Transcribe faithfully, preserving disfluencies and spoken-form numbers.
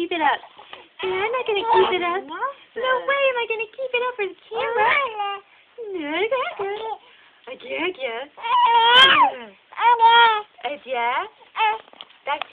keep it up. Yeah, I'm not going to keep it up. No way am I going to keep it up for the camera. No, that's good. I guess, yes. Uh, yeah.